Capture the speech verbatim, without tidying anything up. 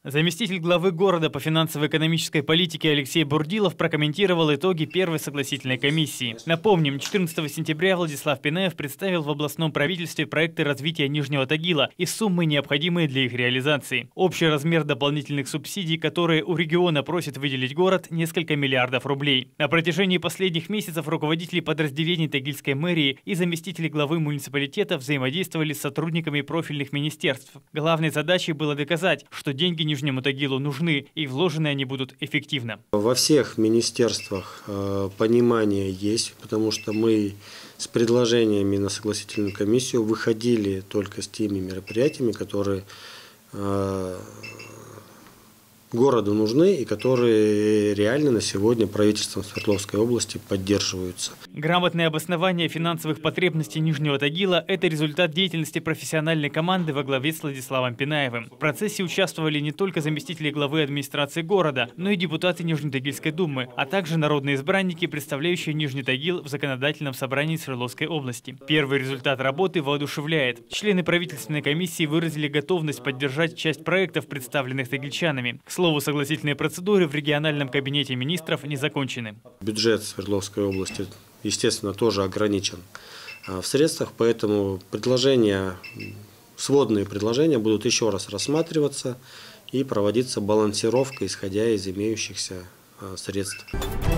Заместитель главы города по финансово-экономической политике Алексей Бурдилов прокомментировал итоги первой согласительной комиссии. Напомним, четырнадцатого сентября Владислав Пинаев представил в областном правительстве проекты развития Нижнего Тагила и суммы, необходимые для их реализации. Общий размер дополнительных субсидий, которые у региона просит выделить город, несколько миллиардов рублей. На протяжении последних месяцев руководители подразделений Тагильской мэрии и заместители главы муниципалитета взаимодействовали с сотрудниками профильных министерств. Главной задачей было доказать, что деньги не Нижнему Тагилу нужны, и вложены они будут эффективно. Во всех министерствах э, понимание есть, потому что мы с предложениями на согласительную комиссию выходили только с теми мероприятиями, которые э, городу нужны и которые реально на сегодня правительством Свердловской области поддерживаются. Грамотное обоснование финансовых потребностей Нижнего Тагила – это результат деятельности профессиональной команды во главе с Владиславом Пинаевым. В процессе участвовали не только заместители главы администрации города, но и депутаты Нижнетагильской думы, а также народные избранники, представляющие Нижний Тагил в законодательном собрании Свердловской области. Первый результат работы воодушевляет. Члены правительственной комиссии выразили готовность поддержать часть проектов, представленных тагильчанами. К слову, согласительные процедуры в региональном кабинете министров не закончены. Бюджет Свердловской области, естественно, тоже ограничен в средствах, поэтому предложения, сводные предложения будут еще раз рассматриваться и проводиться балансировка, исходя из имеющихся средств.